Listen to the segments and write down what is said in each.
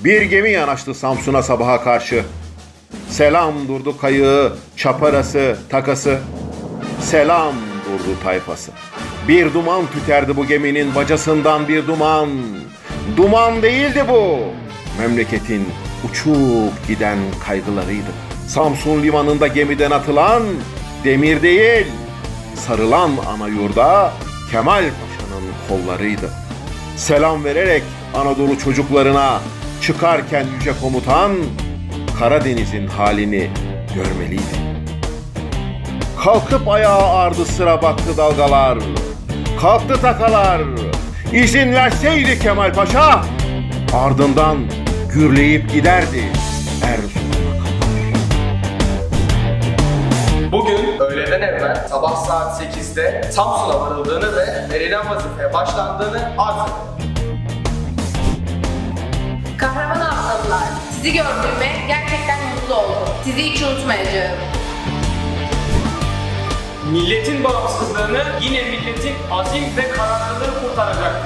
Bir gemi yanaştı Samsun'a sabaha karşı. Selam durdu kayığı, çaparası, takası. Selam durdu tayfası. Bir duman tüterdi bu geminin bacasından bir duman. Duman değildi bu. Memleketin uçup giden kaygılarıydı. Samsun limanında gemiden atılan demir değil, sarılan ana yurda Kemal Paşa'nın kollarıydı. Selam vererek Anadolu çocuklarına çıkarken yüce komutan Karadeniz'in halini görmeliydi. Kalkıp ayağa ardı sıra baktı dalgalar, kalktı takalar. İzin verseydi Kemal Paşa, ardından gürleyip giderdi Erzurum'a kadar. Bugün öğleden evvel sabah saat 8'de Samsun'a varıldığını ve verilen vazifeye başlandığını arz ederim. Kahraman ablalar, sizi gördüğüme gerçekten mutlu oldum. Sizi hiç unutmayacağım. Milletin bağımsızlığını yine milletin azim ve kararlılığı kurtaracaktır.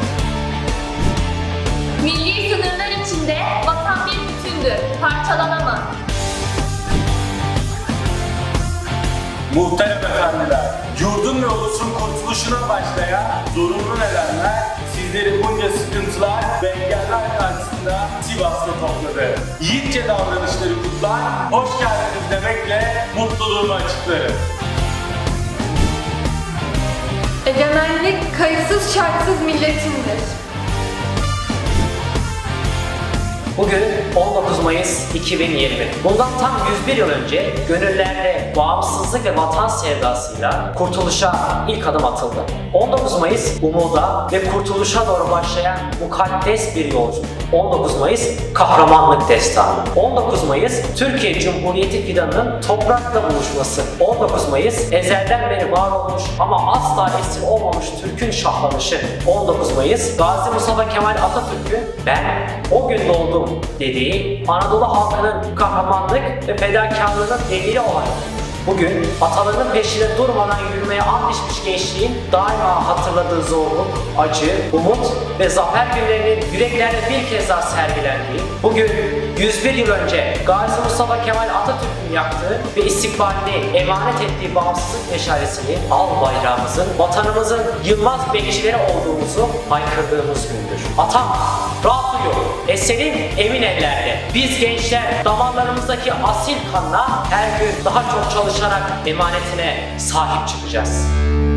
Milli sınırlar içinde vatan bir bütündür, parçalanamaz. Muhterem efendiler, yurdun ve ulusun kurtuluşuna başlayan zorunlu nedenler sizleri bunca sıkıntılar ve engeller karşısında Sivas'ta topladı. Yiğitçe davranışları kutlar, hoş geldiniz demekle mutluluğumu açıklarım. Egemenlik kayıtsız şartsız milletindir. Bugün 19 Mayıs 2020. Bundan tam 101 yıl önce gönüllerde bağımsızlık ve vatan sevdasıyla kurtuluşa ilk adım atıldı. 19 Mayıs umuda ve kurtuluşa doğru başlayan mukaddes bir yolculuk. 19 Mayıs kahramanlık destanı. 19 Mayıs Türkiye Cumhuriyeti fidanının toprakla buluşması. 19 Mayıs ezelden beri var olmuş ama asla esir olmamış Türk'ün şahlanışı. 19 Mayıs Gazi Mustafa Kemal Atatürk'ün "ben o gün doğdum" dediği Anadolu halkının kahramanlık ve fedakarlığının delili olan bugün atalarının peşinde durmadan yürümeye and içmiş gençliğin daima hatırladığı zorluk, acı, umut ve zafer günlerinin yüreklerde bir kez daha sergilendiği, bugün 101 yıl önce Gazi Mustafa Kemal Atatürk'ün yaktığı ve istikbalini emanet ettiği bağımsızlık meşalesini al bayrağımızın, vatanımızın yılmaz bekçileri olduğumuzu haykırdığımız gündür. Atam, rahat uyu, eserin emin ellerde. Biz gençler damarlarımızdaki asil kanla her gün daha çok çalışarak emanetine sahip çıkacağız.